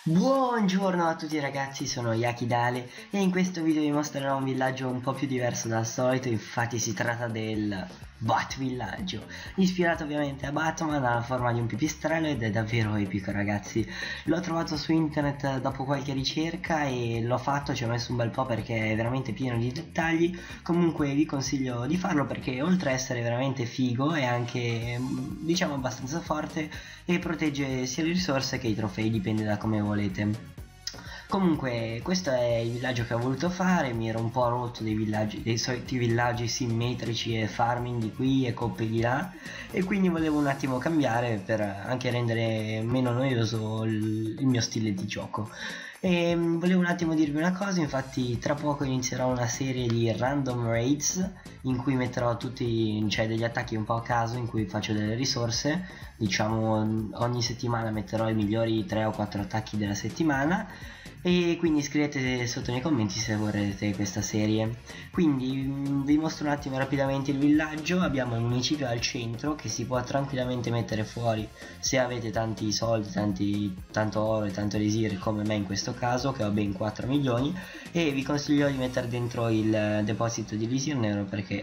Buongiorno a tutti ragazzi, sono Yakidale e in questo video vi mostrerò un villaggio un po' più diverso dal solito. Infatti si tratta del Bat Villaggio, ispirato ovviamente a Batman, ha la forma di un pipistrello ed è davvero epico ragazzi. L'ho trovato su internet dopo qualche ricerca e l'ho fatto, ci ho messo un bel po' perché è veramente pieno di dettagli. Comunque vi consiglio di farlo perché oltre a essere veramente figo è anche diciamo abbastanza forte e protegge sia le risorse che i trofei, dipende da come volete. Comunque questo è il villaggio che ho voluto fare, mi ero un po' rotto dei soliti villaggi simmetrici e farming di qui e coppe di là, e quindi volevo un attimo cambiare per anche rendere meno noioso il mio stile di gioco. E volevo un attimo dirvi una cosa, infatti tra poco inizierò una serie di random raids in cui metterò degli attacchi un po' a caso in cui faccio delle risorse, diciamo ogni settimana metterò i migliori 3 o 4 attacchi della settimana. E quindi scrivete sotto nei commenti se vorrete questa serie. Quindi vi mostro un attimo rapidamente il villaggio. Abbiamo il municipio al centro che si può tranquillamente mettere fuori se avete tanti soldi, tanto oro e tanto elisir, come me in questo caso che ho ben 4 milioni, e vi consiglio di mettere dentro il deposito di elisir nero perché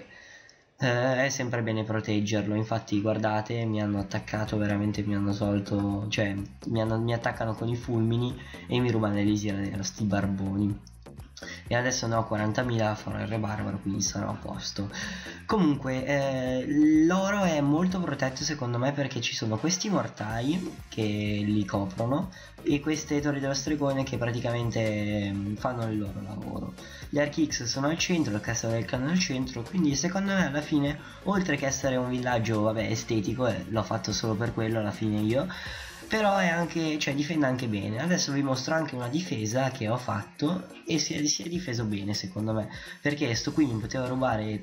è sempre bene proteggerlo. Infatti guardate, mi hanno attaccato, veramente mi hanno tolto, cioè mi attaccano con i fulmini e mi rubano l'elisir nero, sti barboni. E adesso ne ho 40.000, farò il re barbaro, quindi sarò a posto. Comunque l'oro è molto protetto secondo me perché ci sono questi mortai che li coprono e queste torri dello stregone che praticamente fanno il loro lavoro. Gli archi X sono al centro, il castello del clan al centro, quindi secondo me alla fine, oltre che essere un villaggio vabbè estetico, l'ho fatto solo per quello alla fine io, però è anche, cioè difende anche bene. Adesso vi mostro anche una difesa che ho fatto e si è difeso bene secondo me, perché sto qui mi poteva rubare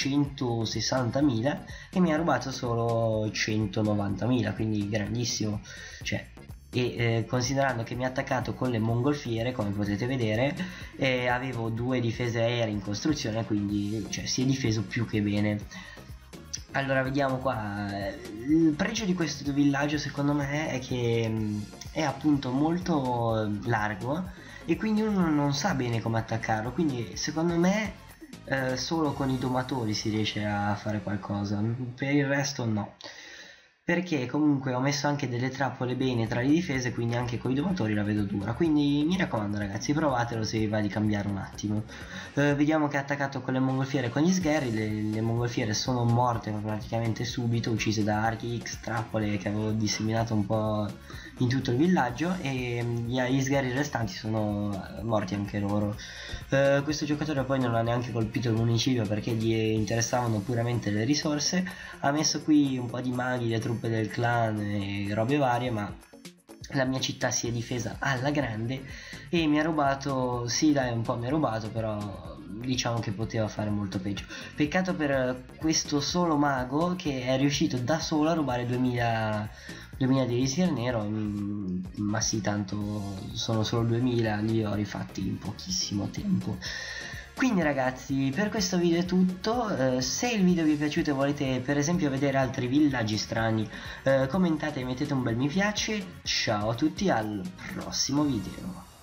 360.000 e mi ha rubato solo 190.000, quindi grandissimo, cioè. E considerando che mi ha attaccato con le mongolfiere, come potete vedere, avevo 2 difese aeree in costruzione, quindi cioè, si è difeso più che bene. Allora vediamo qua, il pregio di questo villaggio secondo me è che è appunto molto largo e quindi uno non sa bene come attaccarlo, quindi secondo me solo con i domatori si riesce a fare qualcosa, per il resto no. Perché comunque ho messo anche delle trappole bene tra le difese, quindi anche con i domatori la vedo dura. Quindi mi raccomando ragazzi, provatelo se vi va di cambiare un attimo. Vediamo che ha attaccato con le mongolfiere e con gli sgherri. Le mongolfiere sono morte praticamente subito, uccise da archi X, trappole che avevo disseminato un po' in tutto il villaggio, e gli sgherri restanti sono morti anche loro. Questo giocatore poi non ha neanche colpito il municipio perché gli interessavano puramente le risorse. Ha messo qui un po' di maghi, le truppe del clan e robe varie, ma la mia città si è difesa alla grande e mi ha rubato, sì dai un po' mi ha rubato, però diciamo che poteva fare molto peggio. Peccato per questo solo mago che è riuscito da solo a rubare 2000 di elisir nero, ma sì, tanto sono solo 2000, li ho rifatti in pochissimo tempo. Quindi ragazzi, per questo video è tutto. Se il video vi è piaciuto e volete per esempio vedere altri villaggi strani, commentate e mettete un bel mi piace. Ciao a tutti, al prossimo video.